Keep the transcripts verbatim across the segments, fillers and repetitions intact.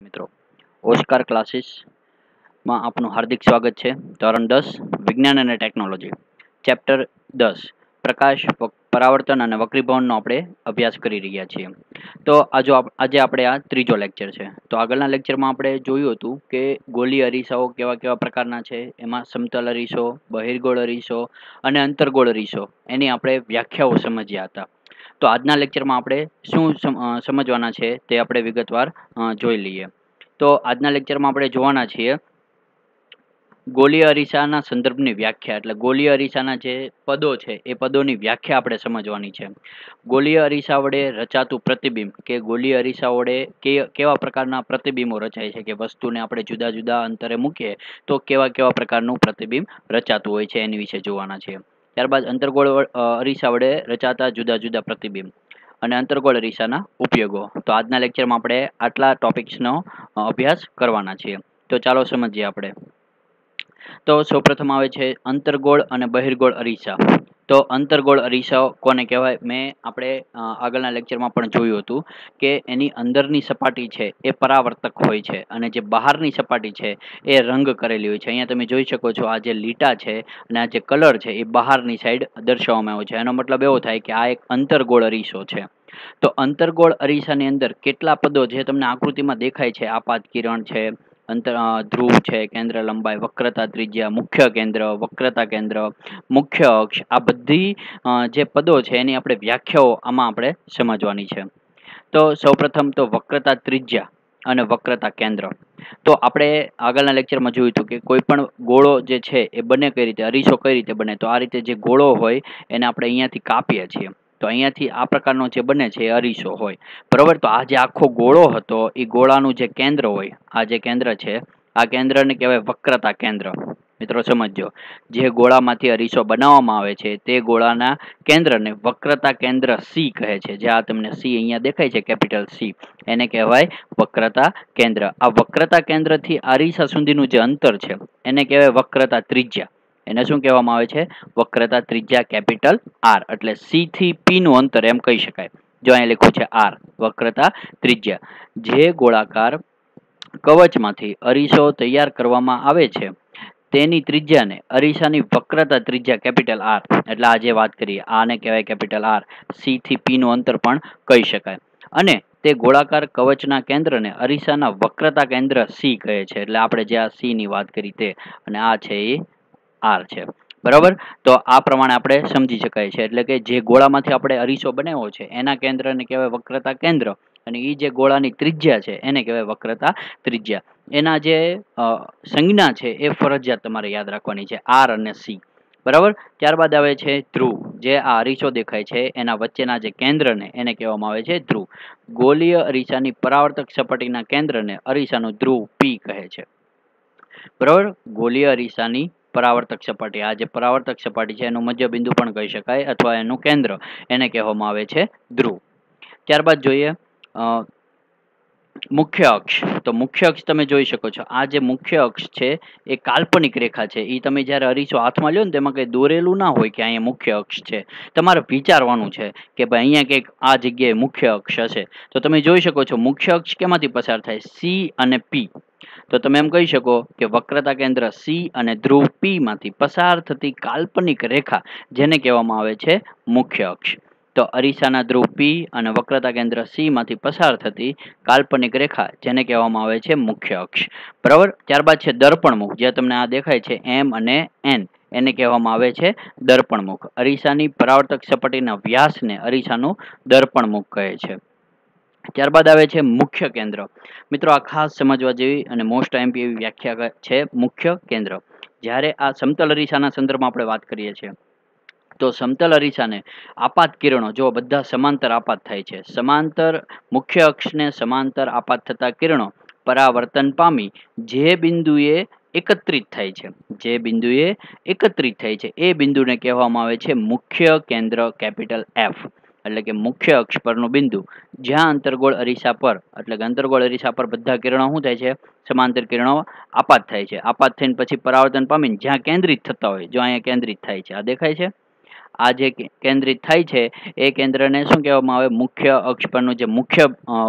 મિત્રો ઓસ્કાર ક્લાસીસમાં આપનું હાર્દિક સ્વાગત છે. ધોરણ દસ વિજ્ઞાન અને ટેકનોલોજી, ચેપ્ટર દસ પ્રકાશ, પરાવર્તન અને વક્રીભવનનો આપણે અભ્યાસ કરી રહ્યા છીએ. તો આજો આજે આપણે આ ત્રીજો લેક્ચર છે. તો આગળના લેક્ચરમાં આપણે જોયું હતું કે ગોળી અરીસાઓ કેવા કેવા પ્રકારના છે, એમાં સમતલ અરીસો, બહિર્ગોળ અરીસો અને અંતર્ગોળ અરીસો એની આપણે વ્યાખ્યાઓ સમજ્યા હતા. તો આજના લેક્ચરમાં આપણે શું સમજવાના છે તે આપણે વિગતવાર જોઈ લઈએ. તો આજના લેક્ચરમાં આપણે જોવાના છીએ ગોળીય અરીસાના સંદર્ભની વ્યાખ્યા, એટલે ગોળીય અરીસાના જે પદો છે એ પદોની વ્યાખ્યા આપણે સમજવાની છે. ગોળીય અરીસા વડે રચાતું પ્રતિબિંબ કે ગોળીય અરીસા વડે કે કેવા પ્રકારના પ્રતિબિંબો રચાય છે, કે વસ્તુને આપણે જુદા જુદા અંતરે મૂકીએ તો કેવા કેવા પ્રકારનું પ્રતિબિંબ રચાતું હોય છે એની વિશે જોવાના છે. ત્યારબાદ અંતર્ગોળ અરીસા વડે રચાતા જુદા જુદા પ્રતિબિંબ અને અંતર્ગોળ અરીસાના ઉપયોગો. તો આજના લેક્ચરમાં આપણે આટલા ટોપિક્સનો અભ્યાસ કરવાના છીએ. તો ચાલો સમજીએ આપણે. તો સૌપ્રથમ આવે છે અંતર્ગોળ અને બહિર્ગોળ અરીસા. તો અંતર્ગોળ અરીસાઓ કોને કહેવાય? મેં આપણે આગળના લેક્ચરમાં પણ જોયું હતું કે એની અંદરની સપાટી છે એ પરાવર્તક હોય છે અને જે બહારની સપાટી છે એ રંગ કરેલી હોય છે. અહીંયા તમે જોઈ શકો છો, આ જે લીટા છે અને આ જે કલર છે એ બહારની સાઈડ દર્શાવવામાં આવ્યો છે. એનો મતલબ એવો થાય કે આ એક અંતર્ગોળ અરીસો છે. તો અંતર્ગોળ અરીસાની અંદર કેટલા પદો જે તમને આકૃતિમાં દેખાય છે, આપાત કિરણ છે, અંતર ધ્રુવ છે, કેન્દ્ર લંબાઈ, વક્રતા ત્રિજ્યા, મુખ્ય કેન્દ્ર, વક્રતા કેન્દ્ર, મુખ્ય અક્ષ, આ બધી જે પદો છે એની આપણે વ્યાખ્યાઓ આમાં આપણે સમજવાની છે. તો સૌપ્રથમ તો વક્રતા ત્રિજ્યા અને વક્રતા કેન્દ્ર. તો આપણે આગળના લેક્ચરમાં જોયું હતું કે કોઈ પણ ગોળો જે છે એ બને કઈ રીતે, અરીસો કઈ રીતે બને. તો આ રીતે જે ગોળો હોય એને આપણે અહીંયાથી કાપીએ છીએ, તો અહીંયાથી આ પ્રકારનો જે બને છે એ અરીસો હોય, બરોબર. તો આ જે આખો ગોળો હતો એ ગોળાનું જે કેન્દ્ર હોય, આ જે કેન્દ્ર છે આ કેન્દ્રને કહેવાય વક્રતા કેન્દ્ર. મિત્રો સમજો, જે ગોળામાંથી અરીસો બનાવવામાં આવે છે તે ગોળાના કેન્દ્રને વક્રતા કેન્દ્ર સી કહે છે. જે આ તમને સી અહીંયા દેખાય છે, કેપિટલ સી, એને કહેવાય વક્રતા કેન્દ્ર. આ વક્રતા કેન્દ્રથી અરીસા સુધીનું જે અંતર છે એને કહેવાય વક્રતા ત્રિજ્યા. એને શું કહેવામાં આવે છે? વક્રતા ત્રિજ્યા, કેપિટલ આર. એટલે સી થી પી નું અંતર એમ કહી શકાય. જો અહીં લખ્યું છે આર, વક્રતા ત્રિજ્યા. જે ગોળાકાર કવચમાંથી અરીસો તૈયાર કરવામાં આવે છે તેની ત્રિજ્યાને અરીસાની વક્રતા ત્રિજ્યા, કેપિટલ આર, એટલે આ જે વાત કરીએ આને કહેવાય કેપિટલ આર. સી થી પી નું અંતર પણ કહી શકાય. અને તે ગોળાકાર કવચના કેન્દ્રને અરીસાના વક્રતા કેન્દ્ર સી કહે છે. એટલે આપણે જે આ સી ની વાત કરી તે, અને આ છે એ આર છે, બરાબર. તો આ પ્રમાણે આપણે સમજી શકાય છે. એટલે કે જે ગોળામાંથી આપણે અરીસો બનાવ્યો છે એના કેન્દ્રને કહેવાય વક્રતા કેન્દ્ર, અને એ જે ગોળાની ત્રિજ્યા છે એને કહેવાય વક્રતા ત્રિજ્યા. એના જે સંજ્ઞા છે એ ફરજિયાત તમારે યાદ રાખવાની છે, આર અને સી, બરાબર. ત્યારબાદ આવે છે ધ્રુવ. જે આ અરીસો દેખાય છે એના વચ્ચેના જે કેન્દ્રને એને કહેવામાં આવે છે ધ્રુવ. ગોળીય અરીસાની પરાવર્તક સપાટીના કેન્દ્રને અરીસાનું ધ્રુવ પી કહે છે, બરાબર. ગોળીય અરીસાની પરાવર્તક સપાટી, આ જે પરાવર્તક સપાટી છે એનું મધ્ય બિંદુ પણ કહી શકાય, અથવા એનું કેન્દ્ર, એને કહેવામાં આવે છે ધ્રુવ. ત્યારબાદ જોઈએ મુખ્ય અક્ષ. તો મુખ્ય અક્ષ તમે જોઈ શકો છો, આ જે મુખ્ય અક્ષ છે એ કાલ્પનિક રેખા છે. એ તમે જ્યારે અરીસો હાથમાં લ્યો ને તેમાં કંઈ દોરેલું ના હોય કે અહીંયા મુખ્ય અક્ષ છે. તમારે વિચારવાનું છે કે ભાઈ અહીંયા કંઈક આ જગ્યાએ મુખ્ય અક્ષ હશે. તો તમે જોઈ શકો છો મુખ્ય અક્ષ કેમાંથી પસાર થાય? સી અને પી. તો તમે એમ કહી શકો કે વક્રતા કેન્દ્ર સી અને ધ્રુવ પી માંથી પસાર થતી કાલ્પનિક રેખા જેને કહેવામાં આવે છે મુખ્ય અક્ષ. તો અરીસાના ધ્રુવ પી અને વક્રતા કેન્દ્ર સી માંથી પસાર થતી કાલ્પનિક રેખા જેને કહેવામાં આવે છે મુખ્ય અક્ષ, બરાબર. ત્યારબાદ છે દર્પણમુખ. જે તમને આ દેખાય છે એમ અને એન, એને કહેવામાં આવે છે દર્પણમુખ. અરીસાની પરાવર્તક સપાટીના વ્યાસને અરીસાનું દર્પણમુખ કહે છે. ત્યારબાદ આવે છે મુખ્ય કેન્દ્ર. મિત્રો આ ખાસ સમજવા જેવી અને મોસ્ટ આઈએમપી એવી વ્યાખ્યા છે મુખ્ય કેન્દ્ર. જ્યારે આ સમતલ અરીસાના સંદર્ભમાં આપણે વાત કરીએ છીએ તો સમતલ અરીસાને આપાત કિરણો, જો બધા સમાંતર આપાત થાય છે, સમાંતર મુખ્ય અક્ષને સમાંતર આપાત થતા કિરણો પરાવર્તન પામી જે બિંદુએ એકત્રિત થાય છે, જે બિંદુએ એકત્રિત થાય છે એ બિંદુને કહેવામાં આવે છે મુખ્ય કેન્દ્ર, કેપિટલ એફ. એટલે કે મુખ્ય અક્ષ પરનું બિંદુ જ્યાં અંતર્ગોળ અરીસા પર, એટલે કે અંતર્ગોળ અરીસા પર બધા કિરણો શું થાય છે? સમાંતર કિરણો આપાત થાય છે. આપાત થઈને પછી પરાવર્તન પામીને જ્યાં કેન્દ્રિત થતા હોય, જો અહીંયા કેન્દ્રિત થાય છે, આ દેખાય છે, આ જે કેન્દ્રિત થાય છે એ કેન્દ્રને શું કહેવામાં આવે? મુખ્ય અક્ષ પરનું જે મુખ્ય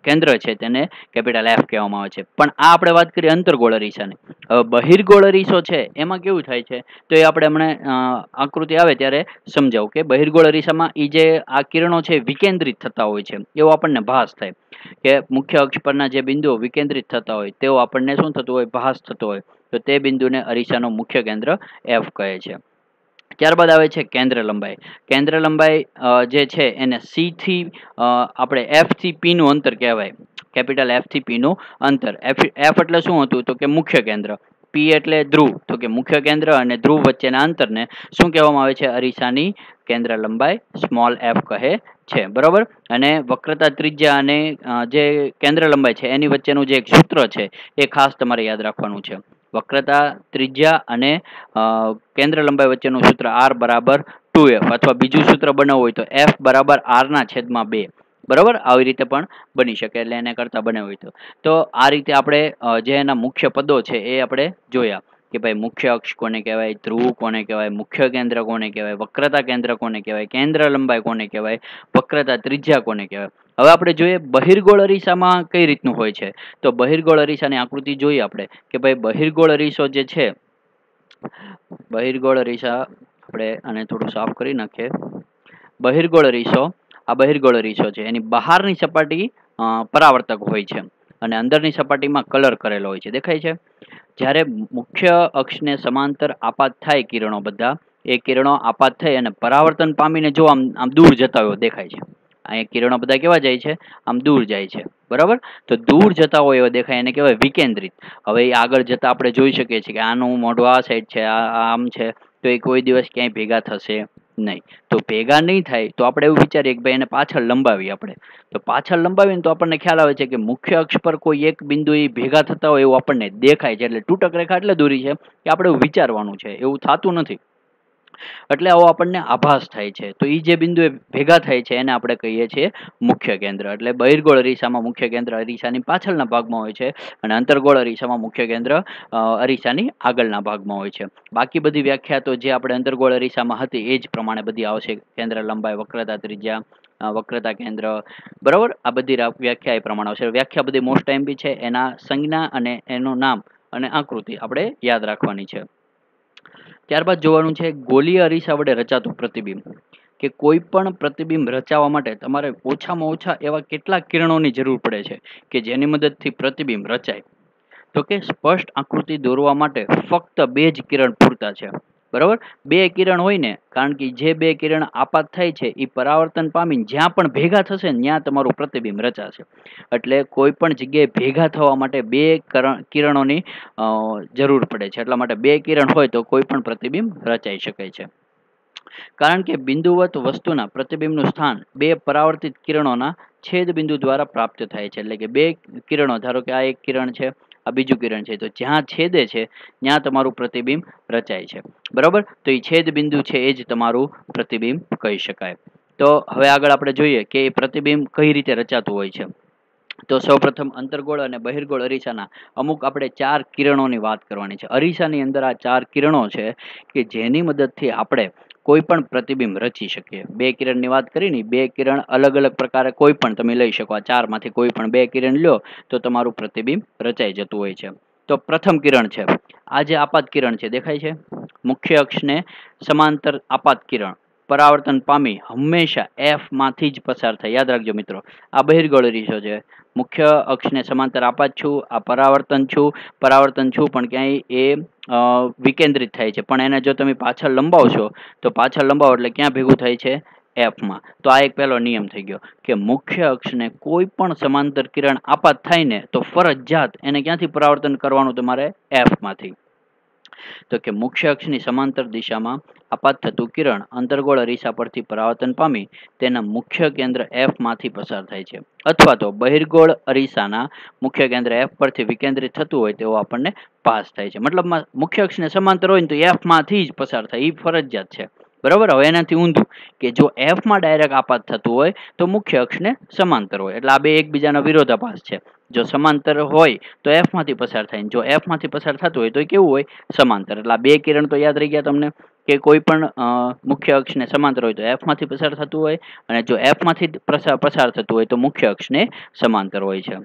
કેન્દ્ર છે તેને કેપિટલ એફ કહેવામાં આવે છે. પણ આ આપણે વાત કરીએ અંતર્ગોળ અરીસાની. હવે બહિર્ગોળ અરીસો છે એમાં કેવું થાય છે તો એ આપણે હમણાં આકૃતિ આવે ત્યારે સમજાવું કે બહિર્ગોળ અરીસામાં એ જે આ કિરણો છે વિકેન્દ્રિત થતા હોય છે એવો આપણને ભાસ થાય કે મુખ્ય અક્ષ પરના જે બિંદુઓ વિકેન્દ્રિત થતા હોય તેવો આપણને શું થતું હોય ભાસ થતો હોય તો તે બિંદુને અરીસાનો મુખ્ય કેન્દ્ર એફ કહે છે. ત્યારબાદ આવે છે કેન્દ્ર લંબાઈ. કેન્દ્ર લંબાઈ જે છે એને સી થી આપણે એફ થી પી નું અંતર કહેવાય. કેપિટલ એફ થી પી નું અંતર. એફ એફ એટલે શું હતું તો કે મુખ્ય કેન્દ્ર, પી એટલે ધ્રુવ તો કે મુખ્ય કેન્દ્ર અને ધ્રુવ વચ્ચેના અંતરને શું કહેવામાં આવે છે અરીસાની કેન્દ્ર લંબાઈ સ્મોલ એફ કહે છે. બરોબર. અને વક્રતા ત્રિજ્યા અને જે કેન્દ્ર લંબાઈ છે એની વચ્ચેનું જે એક સૂત્ર છે એ ખાસ તમારે યાદ રાખવાનું છે. વક્રતા ત્રિજ્યા અને કેન્દ્ર લંબાઈ વચ્ચેનું સૂત્ર આર બરાબર ટુ એફ અથવા બીજું સૂત્ર બનાવવું હોય તો એફ બરાબર આર ના છેદમાં બે. બરાબર. આવી રીતે પણ બની શકે એટલે એને કરતા બનાવ્યું હોય તો તો આ રીતે આપણે જે એના મુખ્ય પદો છે એ આપણે જોયા કે ભાઈ મુખ્ય અક્ષ કોને કહેવાય, ધ્રુવ કોને કહેવાય, મુખ્ય કેન્દ્ર કોને કહેવાય, વક્રતા કેન્દ્ર કોને કહેવાય, કેન્દ્ર લંબાઈ કોને કહેવાય, વક્રતા ત્રિજ્યા કોને કહેવાય. હવે આપણે જોઈએ બહિર્ગોળ અરીસામાં કઈ રીતનું હોય છે. તો બહિર્ગોળ અરીસાની આકૃતિ જોઈએ આપણે કે ભાઈ બહિર્ગોળ અરીસો જે છે બહિર્ગોળ અરીસા આપણે આને થોડું સાફ કરી નાખીએ. બહિર્ગોળ અરીસો આ બહિર્ગોળ અરીસો છે એની બહારની સપાટી પરાવર્તક હોય છે અને અંદરની સપાટીમાં કલર કરેલો હોય છે. દેખાય છે. જ્યારે મુખ્ય અક્ષને સમાંતર આપાત થાય કિરણો બધા એ કિરણો આપાત થઈ અને પરાવર્તન પામીને જો આમ આમ દૂર જતા હોય દેખાય છે. અહીંયા કિરણો બધા કેવા જાય છે આમ દૂર જાય છે. બરાબર. તો દૂર જતા હોય એવો દેખાય એને કહેવાય વિકેન્દ્રિત. હવે આગળ જતા આપણે જોઈ શકીએ છીએ કે આનું મોઢું આ સાઈડ છે, આ આમ છે તો એ કોઈ દિવસ ક્યાંય ભેગા થશે નહીં. તો ભેગા નહીં થાય તો આપણે એવું વિચારીએ કે ભાઈ એને પાછળ લંબાવીએ આપણે. તો પાછળ લંબાવીને તો આપણને ખ્યાલ આવે છે કે મુખ્ય અક્ષ પર કોઈ એક બિંદુ એ ભેગા થતા હોય એવું આપણને દેખાય છે. એટલે તૂટક રેખા એટલે દોરી છે કે આપણે એવું વિચારવાનું છે, એવું થતું નથી. એટલે આવો આપણને આભાસ થાય છે. તો એ જે બિંદુ ભેગા થાય છે એને આપણે કહીએ છીએ મુખ્ય કેન્દ્ર. એટલે બહિર્ગોળ અરીસામાં મુખ્ય કેન્દ્ર અરીસાની પાછળના ભાગમાં હોય છે અને અંતર્ગોળ અરીસામાં મુખ્ય કેન્દ્ર અરીસાની આગળના ભાગમાં હોય છે. બાકી બધી વ્યાખ્યા તો જે આપણે અંતર્ગોળ અરીસામાં હતી એ જ પ્રમાણે બધી આવશે. કેન્દ્ર લંબાઈ, વક્રતા ત્રિજ્યા, વક્રતા કેન્દ્ર. બરાબર. આ બધી વ્યાખ્યા એ પ્રમાણે આવશે. વ્યાખ્યા બધી મોસ્ટ ટાઈમ બી છે. એના સંજ્ઞા અને એનું નામ અને આકૃતિ આપણે યાદ રાખવાની છે. ત્યારબાદ જોવાનું છે ગોલીય અરીસા વડે રચાતું પ્રતિબિંબ. કે કોઈ પણ પ્રતિબિંબ રચાવવા માટે તમારે ઓછામાં ઓછા એવા કેટલા કિરણોની જરૂર પડે છે કે જેની મદદથી પ્રતિબિંબ રચાય. તો કે સ્પષ્ટ આકૃતિ દોરવા માટે ફક્ત બે જ કિરણ પૂરતા છે. બરાબર. બે કિરણ હોય ને કારણ કે જે બે કિરણ આપાત થાય છે એ પરાવર્તન પામીને જ્યાં પણ ભેગા થશે ને ત્યાં તમારું પ્રતિબિંબ રચાશે. એટલે કોઈ પણ જગ્યાએ ભેગા થવા માટે બે કિરણોની જરૂર પડે છે. એટલા માટે બે કિરણ હોય તો કોઈ પણ પ્રતિબિંબ રચાઈ શકે છે. કારણ કે બિંદુવત વસ્તુના પ્રતિબિંબનું સ્થાન બે પરાવર્તિત કિરણોના છેદ બિંદુ દ્વારા પ્રાપ્ત થાય છે. એટલે કે બે કિરણો, ધારો કે આ એક કિરણ છે, આ બીજું કિરણ છે, તો જ્યાં છેદે છે ત્યાં તમારું પ્રતિબિંબ રચાય છે. બરાબર. તો એ છેદ બિંદુ છે એ જ તમારું પ્રતિબિંબ કહી શકાય. તો હવે આગળ આપણે જોઈએ કે એ પ્રતિબિંબ કઈ રીતે રચાતું હોય છે. તો સૌપ્રથમ અંતર્ગોળ અને બહિર્ગોળ અરીસાના અમુક આપણે ચાર કિરણોની વાત કરવાની છે. અરીસાની અંદર આ ચાર કિરણો છે કે જેની મદદથી આપણે કોઈ પણ પ્રતિબિંબ રચી શકીએ. બે કિરણની વાત કરીને બે કિરણ અલગ અલગ પ્રકારે કોઈ પણ તમે લઈ શકો. આ ચારમાંથી કોઈ પણ બે કિરણ લો તો તમારું પ્રતિબિંબ રચાઈ જતું હોય છે. તો પ્રથમ કિરણ છે આ જે આપાત કિરણ છે દેખાય છે. મુખ્ય અક્ષને સમાંતર આપાત કિરણ પરાવર્તન પામી હંમેશા એફ માંથી જ પસાર થાય. યાદ રાખજો મિત્રો, આ બહિર્ગોળ અરીસો છે. મુખ્ય અક્ષને સમાંતર આપાત છું, આ પરાવર્તન છું, પરાવર્તન છું પણ ક્યાંય એ વિકેન્દ્રિત થાય છે. પણ એને જો તમે પાછળ લંબાવશો તો પાછળ લંબાવો એટલે ક્યાં ભેગું થાય છે એફમાં. તો આ એક પહેલો નિયમ થઈ ગયો કે મુખ્ય અક્ષને કોઈ પણ સમાંતર કિરણ આપાત થાય ને તો ફરજિયાત એને ક્યાંથી પરાવર્તન કરવાનું તમારે એફમાંથી. તો કે મુખ્ય અક્ષની સમાંતર દિશામાં આપાત થતું કિરણ અંતર્ગોળ અરીસા પરથી પરાવર્તન પામી તેના મુખ્ય કેન્દ્ર એફ માંથી પસાર થાય છે. અથવા તો બહિર્ગોળ અરીસાના મુખ્ય કેન્દ્ર એફ પરથી વિકેન્દ્રિત થતું હોય તેવો આપણને પાસ થાય છે. મતલબ મુખ્ય અક્ષને સમાંતર હોય ને તો એફ માંથી જ પસાર થાય, એ ફરજિયાત છે. બરાબર. હવે એનાથી ઊંધું કે જો એફમાં ડાયરેક્ટ આપાત થતું હોય તો મુખ્ય અક્ષને સમાંતર હોય. એટલે આ બે એકબીજાનો વિરોધાભાસ છે. જો સમાંતર હોય તો એફમાંથી પસાર થાય, જો એફમાંથી પસાર થતું હોય તો કેવું હોય સમાંતર. એટલે આ બે કિરણ તો યાદ રહી ગયા તમને. કે કોઈ પણ અ, મુખ્ય અક્ષને સમાંતર હોય તો એફમાંથી પસાર થતું હોય, અને જો એફમાંથી પસાર પસાર થતું હોય તો મુખ્ય અક્ષને સમાંતર હોય છે.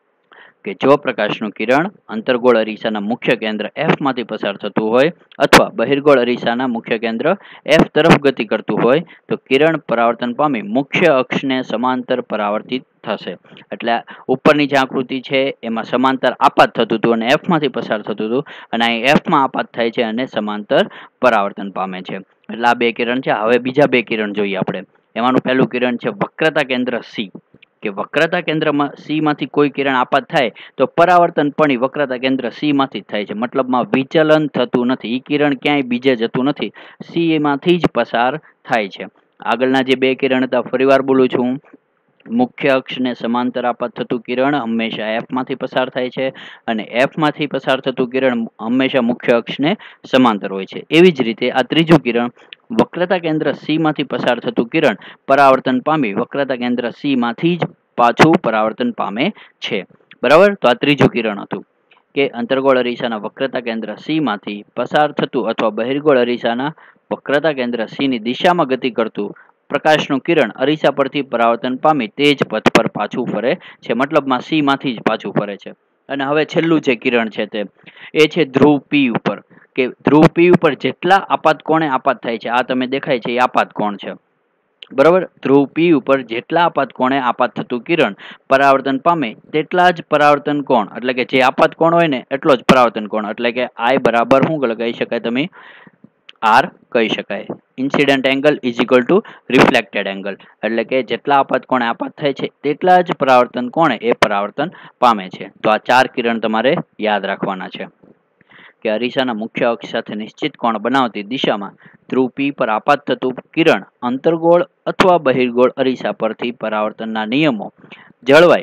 કે જો પ્રકાશનું કિરણ અંતર્ગોળ અરીસાના મુખ્ય કેન્દ્ર એફ માંથી પસાર થતું હોય અથવા બહિર્ગોળ અરીસાના મુખ્ય કેન્દ્ર એફ તરફ ગતિ કરતું હોય તો કિરણ પરાવર્તન પામી મુખ્ય અક્ષને સમાંતર પરાવર્તિત થશે. એટલે ઉપરની જે આકૃતિ છે એમાં સમાંતર આપાત થતું હતું અને એફ માંથી પસાર થતું હતું, અને અહીં એફ માં આપાત થાય છે અને સમાંતર પરાવર્તન પામે છે. એટલે આ બે કિરણ છે. હવે બીજા બે કિરણ જોઈએ આપણે. એમાંનું પહેલું કિરણ છે વક્રતા કેન્દ્ર સી. કે વક્રતા કેન્દ્રમાં સી માંથી કોઈ કિરણ આપાત થાય તો પરાવર્તન પણ વક્રતા કેન્દ્ર સી માંથી જ થાય છે. મતલબમાં વિચલન થતું નથી, ઈ કિરણ ક્યાંય બીજે જતું નથી, સી માંથી જ પસાર થાય છે. આગળના જે બે કિરણ હતા ફરીવાર બોલું છું. મુખ્ય અક્ષને સમાંતર આપાત થતું કિરણ હંમેશા એફ માંથી પસાર થાય છે, અને એફ માંથી પસાર થતું કિરણ હંમેશા મુખ્ય અક્ષને સમાંતર હોય છે. એવી જ રીતે આ ત્રીજું કિરણ વક્રતા કેન્દ્ર સી માંથી પસાર થતું કિરણ પરાવર્તન પામી વક્રતા કેન્દ્ર સી માંથી જ પાછું પરાવર્તન પામે છે. બરાબર, તો આ ત્રીજું કિરણ હતું કે અંતર્ગોળ અરીસાના વક્રતા કેન્દ્ર સી માંથી પસાર થતું અથવા બહિર્ગોળ અરીસાના વક્રતા કેન્દ્ર સી ની દિશામાં ગતિ કરતું પ્રકાશનું કિરણ અરીસા પરથી પરાવર્તન પામી તે જ પથ પર પાછું ફરે છે. મતલબમાં સી માંથી જ પાછું ફરે છે. અને હવે છેલ્લું જે કિરણ છે તે એ છે ધ્રુવ પી ઉપર. કે ધ્રુવ પી ઉપર જેટલા આપાત કોણે આપાત થાય છે, આ તમે દેખાય છે એ આપાત કોણ છે. બરાબર, ધ્રુવ પી ઉપર જેટલા આપાત કોણે આપાત થતું કિરણ પરાવર્તન પામે તેટલા જ પરાવર્તન કોણ, એટલે કે જે આપાત કોણ હોય ને એટલો જ પરાવર્તન કોણ, એટલે કે આઈ બરાબર શું કહી શકાય, તમે આર કહી શકાય. Incident angle is equal to reflected angle. એટલે કે જેટલા આપાત કોણે આપાત થાય છે તેટલા જ પરાવર્તન કોણે એ પરાવર્તન પામે છે. તો આ ચાર કિરણ તમારે યાદ રાખવાના છે. કે અરીસાના મુખ્ય અક્ષ સાથે નિશ્ચિત કોણ બનાવતી દિશામાં ધ્રુવ પી પર આપાત થતું કિરણ અંતર્ગોળ અથવા બહિર્ગોળ અરીસા પરથી પરાવર્તનના નિયમો જળવાય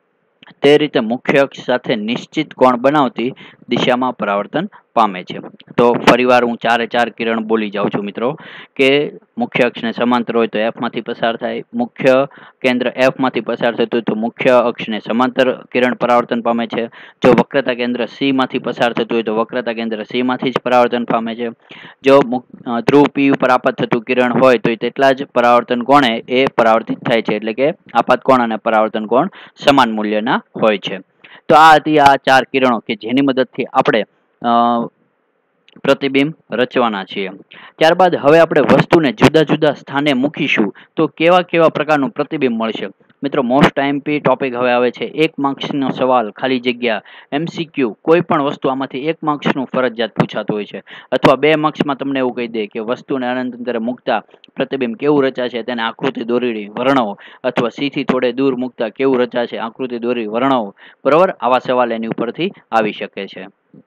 તે રીતે મુખ્ય અક્ષ સાથે નિશ્ચિત કોણ બનાવતી દિશામાં પરાવર્તન પામે છે. તો ફરીવાર હું ચારે ચાર કિરણ બોલી જાઉં છું મિત્રો. કે મુખ્ય અક્ષને સમાંતર હોય તો એફ માંથી પસાર થાય, મુખ્ય કેન્દ્ર એફ માંથી પસાર થતું તો મુખ્ય અક્ષને સમાંતર કિરણ પરાવર્તન પામે છે. જો વક્રતા કેન્દ્ર સી માંથી પસાર થતું હોય તો વક્રતા કેન્દ્ર સી માંથી જ પરાવર્તન પામે છે. જો ધ્રુવ પી ઉપર આપાત થતું કિરણ હોય તો તેટલા જ પરાવર્તન કોણે એ પરાવર્તિત થાય છે. એટલે કે આપાત કોણ અને પરાવર્તન કોણ સમાન મૂલ્યના હોય છે. તો આ હતી આ ચાર કિરણો કે જેની મદદથી આપણે પ્રતિબિંબ રચવાના છીએ. ત્યારબાદ હવે આપણે વસ્તુને જુદા જુદા સ્થાને મૂકીશું તો કેવા કેવા પ્રકારનું પ્રતિબિંબ મળશે. મિત્રો મોસ્ટ આઈએમપી ટોપિક હવે આવે છે એક માર્ક્સનો સવાલ, ખાલી જગ્યા, એમસીક્યુ. કોઈ પણ વસ્તુ આમાંથી એક માર્ક્સનું ફરજિયાત પૂછાતું હોય છે, અથવા બે માર્ક્સમાં તમને એવું કહી દે કે વસ્તુને અનંત અંતરે મૂકતા પ્રતિબિંબ કેવું રચાશે તેને આકૃતિ દોરી વર્ણવો, અથવા સી થી થોડે દૂર મૂકતા કેવું રચાશે આકૃતિ દોરી વર્ણવો. બરોબર, આવા સવાલ એની ઉપરથી આવી શકે છે.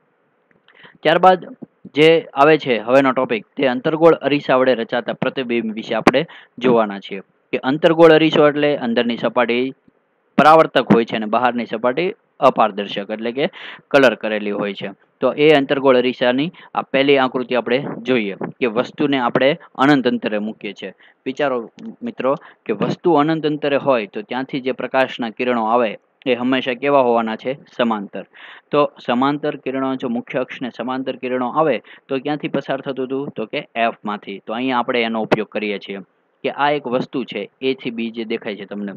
ત્યારબાદ જે આવે છે હવેનો ટોપિક તે અંતર્ગોળ અરીસા વડે રચાતા પ્રતિબિંબ વિશે આપણે જોવાના છીએ. કે અંતર્ગોળ અરીસો એટલે અંદરની સપાટી પરાવર્તક હોય છે અને બહારની સપાટી અપારદર્શક એટલે કે કલર કરેલી હોય છે. તો એ અંતર્ગોળ અરીસાની આ પહેલી આકૃતિ આપણે જોઈએ કે વસ્તુને આપણે અનંત અંતરે મૂકીએ છીએ. વિચારો મિત્રો કે વસ્તુ અનંત અંતરે હોય તો ત્યાંથી જે પ્રકાશના કિરણો આવે એ હંમેશા કેવા હોવાના છે, સમાંતર. તો સમાંતર કિરણો જો મુખ્ય અક્ષને સમાંતર કિરણો આવે તો ક્યાંથી પસાર થતું હતું તો કે એફ માંથી. તો અહીંયા આપણે એનો ઉપયોગ કરીએ છીએ કે આ એક વસ્તુ છે એ થી બી જે દેખાય છે તમને,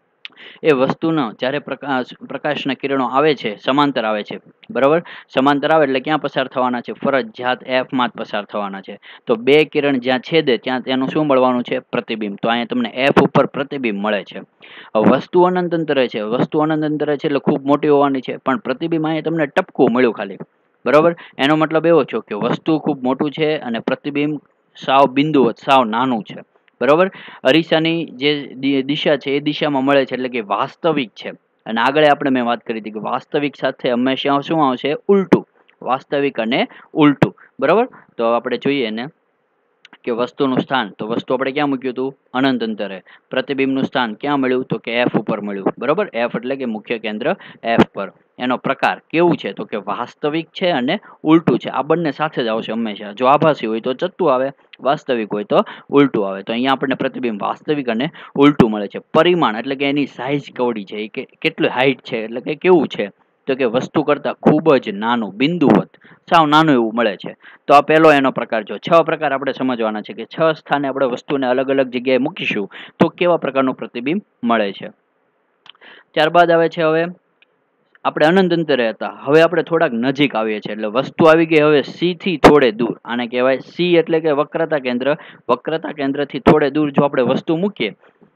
એ વસ્તુનો જ્યારે પ્રકાશ પ્રકાશના કિરણો આવે છે સમાંતર આવે છે. બરાબર, સમાંતર આવે એટલે ક્યાં પસાર થવાના છે, ફરજિયાત એફ માં જ પસાર થવાના છે. તો બે કિરણ જ્યાં છેદે ત્યાં તેનું શું મળવાનું છે, પ્રતિબિંબ. તો અહીંયા તમને એફ ઉપર પ્રતિબિંબ મળે છે. વસ્તુ અનંત અંતરે છે, વસ્તુ અનંત અંતરે છે એટલે ખૂબ મોટી હોવાની છે, પણ પ્રતિબિંબ અહીંયા તમને ટપકું મળ્યું ખાલી. બરોબર, એનો મતલબ એવો છે કે વસ્તુ ખૂબ મોટું છે અને પ્રતિબિંબ સાવ બિંદુવત સાવ નાનું છે. બરોબર, અરીસાની જે દિશા છે એ દિશામાં મળે છે એટલે કે વાસ્તવિક છે. અને આગળ આપણે મેં વાત કરી હતી કે વાસ્તવિક સાથે હંમેશા શું આવશે, ઉલટું. વાસ્તવિક અને ઉલટું. બરોબર, તો આપણે જોઈએ ને કે વસ્તુનું સ્થાન, તો વસ્તુ આપણે ક્યાં મૂક્યું હતું, અનંત અંતરે. પ્રતિબિંબનું સ્થાન ક્યાં મળ્યું તો કે એફ ઉપર મળ્યું. બરોબર, એફ એટલે કે મુખ્ય કેન્દ્ર એફ પર. એનો પ્રકાર કેવું છે તો કે વાસ્તવિક છે અને ઉલટું છે. આ બંને સાથે જ આવશે હંમેશા. જો આભાસી હોય તો ચત્તું આવે, વાસ્તવિક હોય તો ઉલટું આવે. તો અહીંયા આપણને પ્રતિબિંબ વાસ્તવિક અને ઉલટું મળે છે. પરિમાણ એટલે કે એની સાઇઝ કેવડી છે, એ કેટલી હાઈટ છે એટલે કે કેવું છે તો કે વસ્તુ કરતાં ખૂબ જ નાનું, બિંદુવત, સાવ નાનું એવું મળે છે. તો આ પહેલો એનો પ્રકાર જો છ પ્રકાર આપણે સમજવાના છે કે છ સ્થાને આપણે વસ્તુને અલગ અલગ જગ્યાએ મૂકીશું તો કેવા પ્રકારનું પ્રતિબિંબ મળે છે. ત્યારબાદ આવે છે હવે આપણે અનંત અંતરે હતા, હવે આપણે થોડાક નજીક આવીએ છીએ, એટલે વસ્તુ આવી ગઈ હવે સી થી થોડે દૂર. આને કહેવાય સી એટલે કે વક્રતા કેન્દ્ર. વક્રતા કેન્દ્રથી થોડે દૂર જો આપણે વસ્તુ મૂકીએ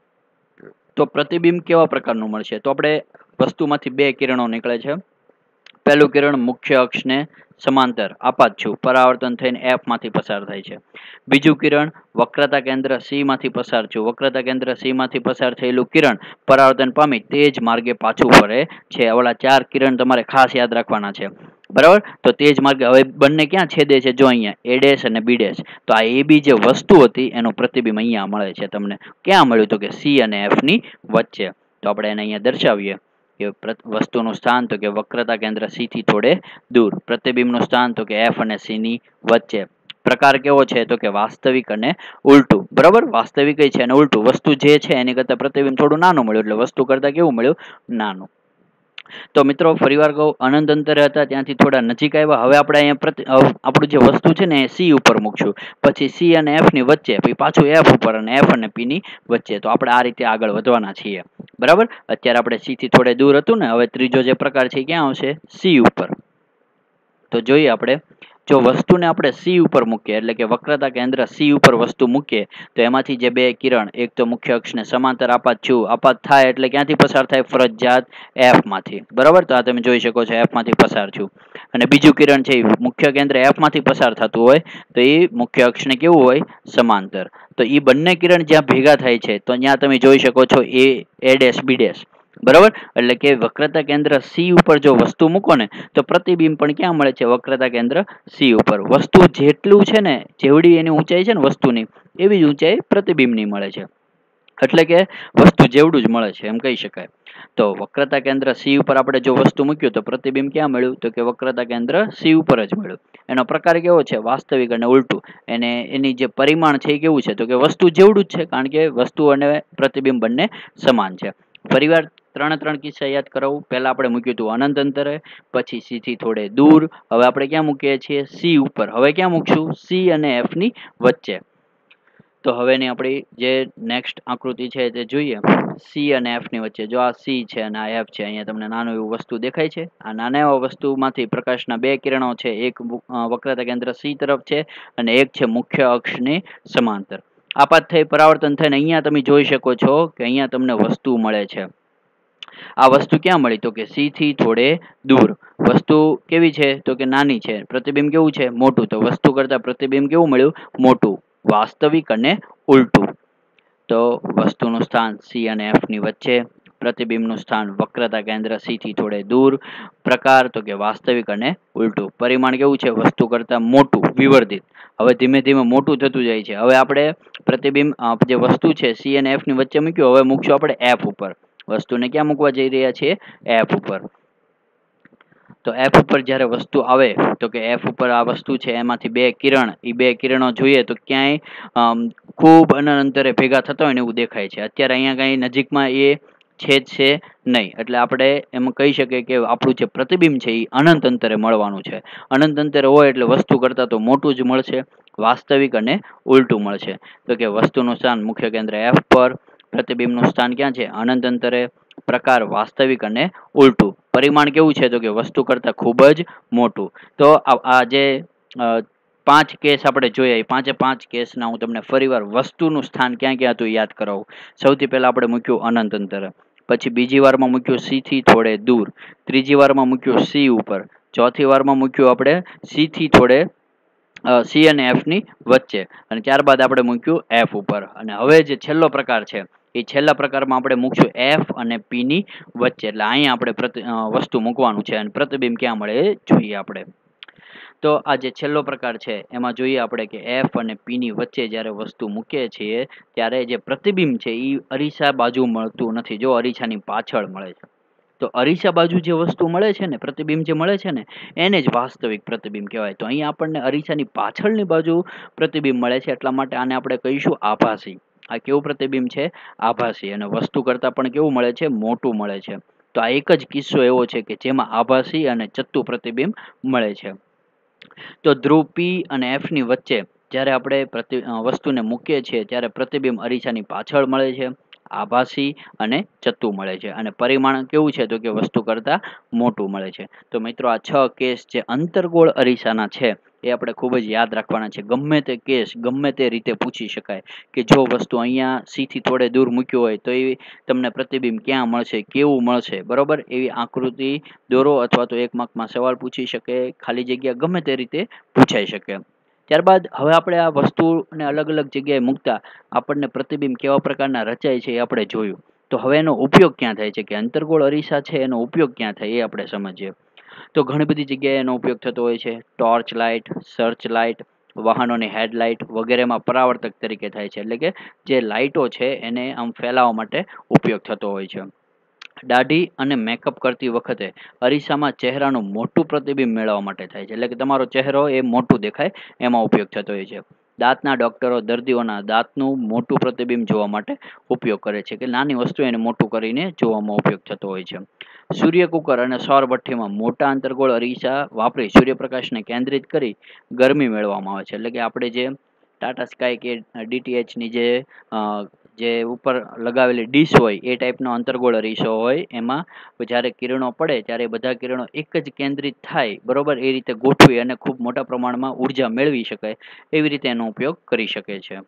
તો પ્રતિબિંબ કેવા પ્રકારનું મળશે? તો આપણે વસ્તુમાંથી બે કિરણો નીકળે છે. પહેલું કિરણ મુખ્ય અક્ષને સમાંતર આપાતછું પરાવર્તન થઈને એફ માંથી પસાર થાય છે. બીજું કિરણ વક્રતા કેન્દ્ર સી માંથી પસાર થયું. વક્રતા કેન્દ્ર સી માંથી પસાર થયેલું કિરણ પરાવર્તન પામી તે જ માર્ગે પાછું ફરે છે. ઓલા ચાર કિરણ તમારે ખાસ યાદ રાખવાના છે, બરાબર? તો તે જ માર્ગે હવે બંને ક્યાં છેદે છે? જો અહીંયા એ ડેશ અને બી ડેશ. તો આ એ બી જે વસ્તુ હતી એનું પ્રતિબિંબ અહીંયા મળે છે તમને. ક્યાં મળ્યું? તો કે સી અને એફ ની વચ્ચે. તો આપણે એને અહીંયા દર્શાવીએ કે વસ્તુનું સ્થાન તો કે વક્રતા કેન્દ્ર સી થી થોડે દૂર. પ્રતિબિંબનું સ્થાન તો કે એફ અને સી ની વચ્ચે. પ્રકાર કેવો છે? તો કે વાસ્તવિક અને ઉલટું. બરાબર, વાસ્તવિક છે અને ઉલટું. વસ્તુ જે છે એની કરતા પ્રતિબિંબ થોડું નાનું મળ્યું, એટલે વસ્તુ કરતા કેવું મળ્યું? નાનું. તો મિત્રો ફરીવાર કહું, અનંત અંતરે હતા ત્યાંથી થોડા નજીક આવ્યા. હવે આપણે અહીંયા આપણું જે વસ્તુ છે ને એ સી ઉપર મૂકશું, પછી સી અને એફ ની વચ્ચે, પછી પાછું એફ ઉપર અને એફ અને પી ની વચ્ચે. તો આપણે આ રીતે આગળ વધવાના છીએ, બરાબર? અત્યારે આપણે સી થી થોડે દૂર હતું ને, હવે ત્રીજો જે પ્રકાર છે ક્યાં આવશે? સી ઉપર. તો જોઈએ આપણે, જો વસ્તુને આપણે સી ઉપર મૂકીએ, એટલે કે વક્રતા કેન્દ્ર સી ઉપર વસ્તુ મૂકીએ, તો એમાંથી જે બે કિરણ, એક તો મુખ્ય અક્ષને સમાંતર આપાત છું, આપાત થાય એટલે ક્યાંથી પસાર થાય? ફરજિયાત એફ માંથી, બરાબર? તો આ તમે જોઈ શકો છો, એફ માંથી પસાર છું. અને બીજું કિરણ છે મુખ્ય કેન્દ્ર એફ માંથી પસાર થતું હોય તો એ મુખ્ય અક્ષને કેવું હોય? સમાંતર. તો એ બંને કિરણ જ્યાં ભેગા થાય છે તો ત્યાં તમે જોઈ શકો છો એ એ ડેશ બી ડેશ, બરાબર? એટલે કે વક્રતા કેન્દ્ર સી ઉપર જો વસ્તુ મૂકો ને તો પ્રતિબિંબ પણ ક્યાં મળે છે? વક્રતા કેન્દ્ર સી ઉપર. વસ્તુ જેટલું છે ને, જેવડી એની ઊંચાઈ છે ને વસ્તુની, એવી જ ઊંચાઈ પ્રતિબિંબની મળે છે. એટલે કે વસ્તુ જેવડું જ મળે છે એમ કહી શકાય. તો વક્રતા કેન્દ્ર સી ઉપર આપણે જો વસ્તુ મૂક્યું તો પ્રતિબિંબ ક્યાં મળ્યું? તો કે વક્રતા કેન્દ્ર સી ઉપર જ મળ્યું. એનો પ્રકાર કેવો છે? વાસ્તવિક અને ઉલટું. એને એની જે પરિમાણ છે એ કેવું છે? તો કે વસ્તુ જેવડું જ છે, કારણ કે વસ્તુ અને પ્રતિબિંબ બંને સમાન છે. ફરીવાર ત્રણે ત્રણ કિસ્સા યાદ કરાવું. પહેલા આપણે મૂક્યું હતું અનંત અંતરે, પછી સી થી થોડે દૂર. હવે આપણે ક્યાં મૂકીએ છીએ? સી ઉપર. હવે ક્યાં મૂકશું? સી અને એફ ની વચ્ચે. તો હવેની આપણી જે નેક્સ્ટ આકૃતિ છે તે જોઈએ. સી અને એફ ની વચ્ચે જો આ સી છે અને આ એફ છે, અહીંયા તમને નાનું એવું વસ્તુ દેખાય છે. આ નાના એવા વસ્તુમાંથી પ્રકાશના બે કિરણો છે, એક વક્રતા કેન્દ્ર સી તરફ છે અને એક છે મુખ્ય અક્ષની સમાંતર. આપાત થઈ પરાવર્તન થઈને અહીંયા તમે જોઈ શકો છો કે અહીંયા તમને વસ્તુ મળે છે. આ વસ્તુ ક્યાં મળી? તો કે સી થી થોડે દૂર. વસ્તુ કેવી છે? તો કે નાની છે. પ્રતિબિંબ કેવું છે? મોટું. તો વસ્તુ કરતા પ્રતિબિંબ કેવું મળ્યું? મોટું. વાસ્તવિક અને ઉલટું. તો વસ્તુનું સ્થાન સી અને એફ ની વચ્ચે, પ્રતિબિંબનું સ્થાન વક્રતા કેન્દ્ર સી થી થોડે દૂર. પ્રકાર તો કે વાસ્તવિક અને ઉલટું. પરિમાણ કેવું છે? વસ્તુ કરતા મોટું, વિવર્ધિત. હવે ધીમે ધીમે મોટું થતું જાય છે. હવે આપણે પ્રતિબિંબ જે વસ્તુ છે સી અને એફ ની વચ્ચે મૂક્યું, હવે મૂકશું આપણે એફ ઉપર. વસ્તુને ક્યાં મૂકવા જઈ રહ્યા છીએ? એફ ઉપર. તો એફ ઉપર જ્યારે વસ્તુ આવે તો કે એફ ઉપર આ વસ્તુ છે એમાંથી બે કિરણ, એ બે કિરણો જોઈએ તો ક્યાંય ખૂબ અનંત અંતરે ભેગા થતા હોય ને એવું દેખાય છે. અત્યારે અહીંયા કઈ નજીકમાં એ છેદ છે નહીં, એટલે આપણે એમ કહી શકીએ કે આપણું જે પ્રતિબિંબ છે એ અનંત અંતરે મળવાનું છે. અનંત અંતરે હોય એટલે વસ્તુ કરતાં તો મોટું જ મળશે, વાસ્તવિક અને ઉલટું મળશે. તો કે વસ્તુનું સ્થાન મુખ્ય કેન્દ્ર એફ પર, પ્રતિબિંબનું સ્થાન ક્યાં છે? અનંત અંતરે. પ્રકાર વાસ્તવિક અને ઉલટું. પરિમાણ કેવું છે? તો કે વસ્તુ કરતાં ખૂબ જ મોટું. તો આ જે પાંચ કેસ આપણે જોયા, એ પાંચે પાંચ કેસના હું તમને ફરીવાર વસ્તુનું સ્થાન ક્યાં ક્યાં હતું યાદ કરાવું. સૌથી પહેલા આપણે મૂક્યું અનંત અંતરે, પછી બીજી વારમાં મૂક્યું સી થી થોડે દૂર, ત્રીજી વારમાં મૂક્યું સી ઉપર, ચોથી વારમાં મૂક્યું આપણે સી થી થોડે સી અને એફ ની વચ્ચે, અને ત્યારબાદ આપણે મૂક્યું એફ ઉપર. અને હવે જે છેલ્લો પ્રકાર છે એ છેલ્લા પ્રકારમાં આપણે મૂકશું એફ અને પી ની વચ્ચે. એટલે અહીંયા આપણે વસ્તુ મૂકવાનું છે અને પ્રતિબિંબ ક્યાં મળે એ જોઈએ આપણે. તો આ જે છેલ્લો પ્રકાર છે એમાં જોઈએ આપણે કે એફ અને પી ની વચ્ચે જ્યારે વસ્તુ મૂકીએ છીએ ત્યારે જે પ્રતિબિંબ છે એ અરીસા બાજુ મળતું નથી. જો અરીસાની પાછળ મળે છે. તો અરીસા બાજુ જે વસ્તુ મળે છે ને, પ્રતિબિંબ જે મળે છે ને, એને જ વાસ્તવિક પ્રતિબિંબ કહેવાય. તો અહીંયા આપણને અરીસાની પાછળની બાજુ પ્રતિબિંબ મળે છે, એટલા માટે આને આપણે કહીશું આભાસી. આ કેવું પ્રતિબિંબ છે? આભાસી. અને વસ્તુ કરતાં પણ કેવું મળે છે? મોટું મળે છે. તો આ એક જ કિસ્સો એવો છે કે જેમાં આભાસી અને ચત્તુ પ્રતિબિંબ મળે છે. તો ધ્રુવ પી અને એફ ની વચ્ચે જ્યારે આપણે પ્રતિ વસ્તુને મૂકીએ છીએ ત્યારે પ્રતિબિંબ અરીસાની પાછળ મળે છે, આભાસી અને ચત્તુ મળે છે, અને પરિમાણ કેવું છે તો કે વસ્તુ કરતાં મોટું મળે છે. તો મિત્રો આ છ કેસ જે અંતર્ગોળ અરીસાના છે એ આપણે ખૂબ જ યાદ રાખવાના છે. ગમે તે કેસ ગમે તે રીતે પૂછી શકાય કે જો વસ્તુ અહીંયા સી થી થોડે દૂર મૂક્યું હોય તો એ તમને પ્રતિબિંબ ક્યાં મળશે, કેવું મળશે, બરોબર, એવી આકૃતિ દોરો અથવા તો એક માર્કમાં સવાલ પૂછી શકે, ખાલી જગ્યા ગમે તે રીતે પૂછાઈ શકે. ત્યારબાદ હવે આપણે આ વસ્તુને અલગ અલગ જગ્યાએ મૂકતા આપણને પ્રતિબિંબ કેવા પ્રકારના રચાય છે એ આપણે જોયું. તો હવે એનો ઉપયોગ ક્યાં થાય છે કે અંતર્ગોળ અરીસા છે એનો ઉપયોગ ક્યાં થાય એ આપણે સમજીએ. તો ઘણી બધી જગ્યાએ એનો ઉપયોગ થતો હોય છે. ટોર્ચ લાઇટ, સર્ચ લાઇટ, વાહનોની હેડલાઇટ વગેરેમાં પરાવર્તક તરીકે થાય છે, એટલે કે જે લાઇટો છે એને આમ ફેલાવવા માટે ઉપયોગ થતો હોય છે. દાઢી અને મેકઅપ કરતી વખતે અરીસામાં ચહેરાનું મોટું પ્રતિબિંબ મેળવવા માટે થાય છે, એટલે કે તમારો ચહેરો એ મોટું દેખાય એમાં ઉપયોગ થતો હોય છે. દાંતના ડોક્ટરો દર્દીઓના દાંતનું મોટું પ્રતિબિંબ જોવા માટે ઉપયોગ કરે છે, કે નાની વસ્તુ એને મોટું કરીને જોવામાં ઉપયોગ થતો હોય છે. સૂર્ય કુકર અને સૌર ભઠ્ઠીમાં મોટા અંતર્ગોળ અરીસા વાપરી સૂર્યપ્રકાશને કેન્દ્રિત કરી ગરમી મેળવવામાં આવે છે, એટલે કે આપણે જે ટાટા સ્કાય કે ડીટીએચની જે જે ઉપર લગાવેલી ડીશ હોય એ ટાઈપનો અંતર્ગોળ અરીસો હોય, એમાં જ્યારે કિરણો પડે ત્યારે બધા કિરણો એક જ કેન્દ્રિત થાય, બરોબર, એ રીતે ગોઠવી અને ખૂબ મોટા પ્રમાણમાં ઉર્જા મેળવી શકાય એવી રીતે એનો ઉપયોગ કરી શકે છે.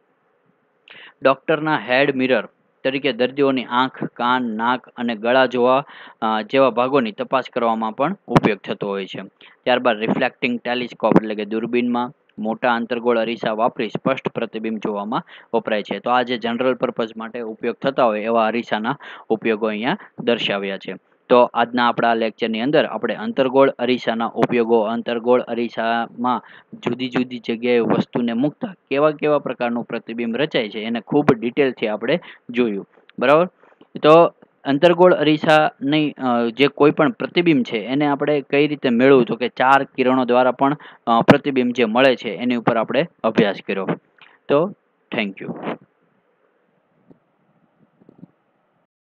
ડોક્ટરના હેડ મિરર તરીકે દર્દીઓની આંખ, કાન, નાક અને ગળા જોવા જેવા ભાગોની તપાસ કરવામાં પણ ઉપયોગ થતો હોય છે. ત્યારબાદ રિફ્લેક્ટિંગ ટેલિસ્કોપ એટલે કે દૂરબીનમાં મોટા અંતર્ગોળ અરીસા વાપરી સ્પષ્ટ પ્રતિબિંબ જોવામાં વપરાય છે. તો આ જે જનરલ પર્પઝ માટે ઉપયોગ થતા હોય એવા અરીસાના ઉપયોગો અહીંયા દર્શાવ્યા છે. તો આજના આપણા લેક્ચરની અંદર આપણે અંતર્ગોળ અરીસાના ઉપયોગો, અંતર્ગોળ અરીસામાં જુદી જુદી જગ્યાએ વસ્તુને મૂકતા કેવા કેવા પ્રકારનું પ્રતિબિંબ રચાય છે એને ખૂબ ડિટેલથી આપણે જોયું, બરાબર. તો અંતર્ગોળ અરીસાની જે કોઈ પણ પ્રતિબિંબ છે એને આપણે કઈ રીતે મેળવવું, તો કે ચાર કિરણો દ્વારા પણ પ્રતિબિંબ જે મળે છે એની ઉપર આપણે અભ્યાસ કર્યો. તો થેન્ક યુ.